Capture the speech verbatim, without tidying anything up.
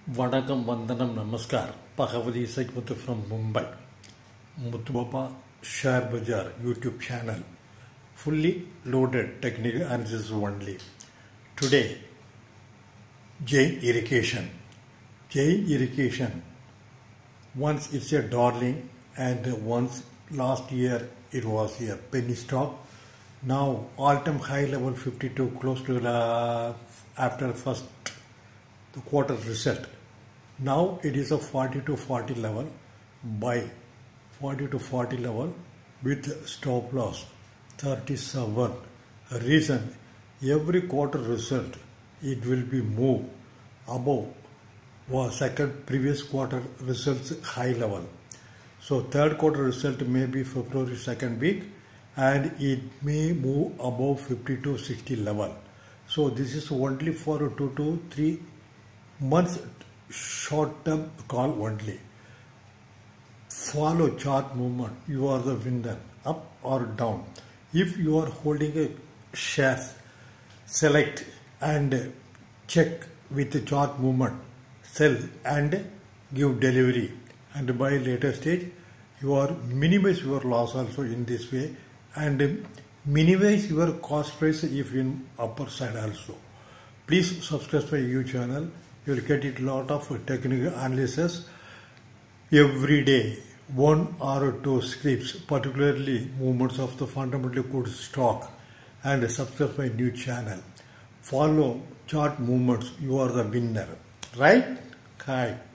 Vanakkam Vandanam Namaskar. Bhagavati Sajmuthu from Mumbai. Muthubaba Share Bazaar YouTube channel. Fully loaded technical analysis only. Today, Jain Irrigation. Jain Irrigation. Once it's a darling and once last year it was a penny stock. Now all-time high level fifty-two, close to the after first the quarter result. Now it is a forty to forty level, buy forty to forty level with stop loss thirty-seven. Reason, every quarter result it will be moved above was second previous quarter results high level. So third quarter result may be February second week and it may move above fifty-two sixty level. So this is only for two to three months short term call only. Follow chart movement. You are the winner, up or down. If you are holding a shares, select and check with the chart movement, sell and give delivery, and by later stage you are minimize your loss also in this way and minimize your cost price if in upper side also. Please subscribe my YouTube channel. You will get it lot of technical analysis every day, one or two scripts, particularly movements of the fundamentally good stock, and subscribe my new channel. Follow chart movements. You are the winner, right? Hi.